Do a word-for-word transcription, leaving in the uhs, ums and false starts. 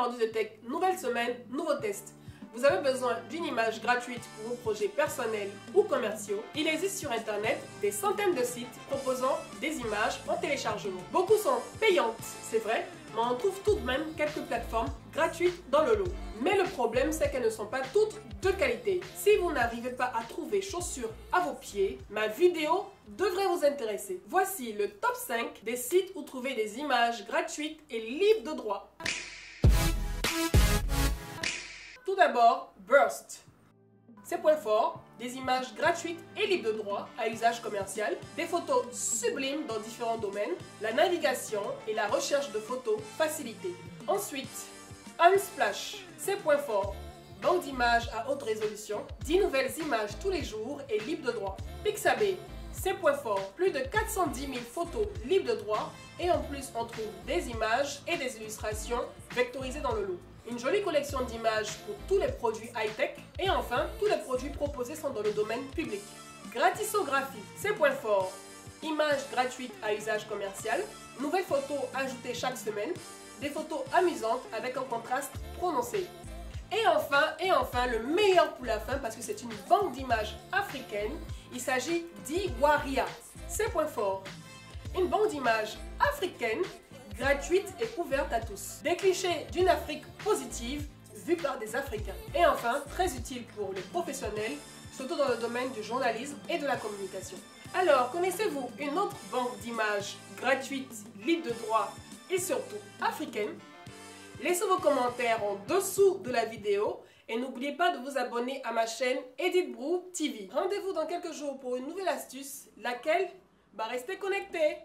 Mordu de Tech, nouvelle semaine, nouveau test. Vous avez besoin d'une image gratuite pour vos projets personnels ou commerciaux. Il existe sur internet des centaines de sites proposant des images en téléchargement. Beaucoup sont payantes, c'est vrai, mais on trouve tout de même quelques plateformes gratuites dans le lot. Mais le problème, c'est qu'elles ne sont pas toutes de qualité. Si vous n'arrivez pas à trouver chaussures à vos pieds, ma vidéo devrait vous intéresser. Voici le top cinq des sites où trouver des images gratuites et libres de droit. Tout d'abord, Burst. Ses points forts, des images gratuites et libres de droit à usage commercial, des photos sublimes dans différents domaines, la navigation et la recherche de photos facilitées. Ensuite, Unsplash. Ses points forts, banque d'images à haute résolution, dix nouvelles images tous les jours et libres de droit. Pixabay. Ses points forts, plus de quatre cent dix mille photos libres de droit et en plus on trouve des images et des illustrations vectorisées dans le lot. Une jolie collection d'images pour tous les produits high-tech et enfin, tous les produits proposés sont dans le domaine public. Gratisographie, ses points forts, images gratuites à usage commercial, nouvelles photos ajoutées chaque semaine, des photos amusantes avec un contraste prononcé. Et enfin, et enfin, le meilleur pour la fin parce que c'est une banque d'images africaine, il s'agit d'Iwaria. Ses points forts, une banque d'images africaine gratuite et ouverte à tous. Des clichés d'une Afrique positive vus par des Africains. Et enfin, très utile pour les professionnels, surtout dans le domaine du journalisme et de la communication. Alors, connaissez-vous une autre banque d'images gratuite, libre de droit et surtout africaine? Laissez vos commentaires en dessous de la vidéo et n'oubliez pas de vous abonner à ma chaîne Edith Brou T V. Rendez-vous dans quelques jours pour une nouvelle astuce, laquelle? Bah restez connectés.